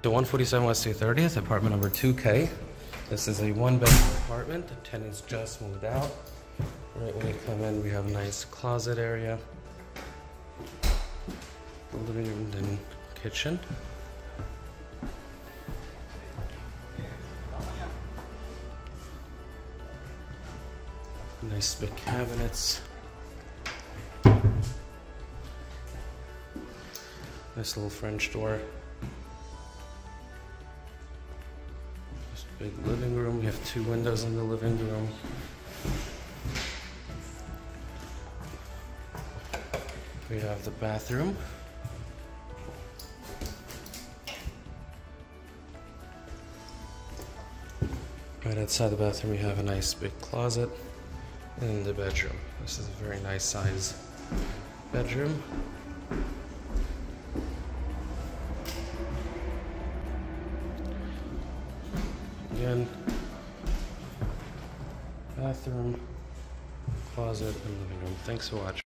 The 147 West 230th, apartment number 2K. This is a one-bedroom apartment. The tenants just moved out. Right when you come in, we have a nice closet area, the living room, then kitchen. Nice big cabinets. Nice little French door. Just a big living room. We have 2 windows in the living room. We have the bathroom. Right outside the bathroom, we have a nice big closet. And in the bedroom, this is a very nice size bedroom. Again, bathroom, closet, and living room. Thanks for watching.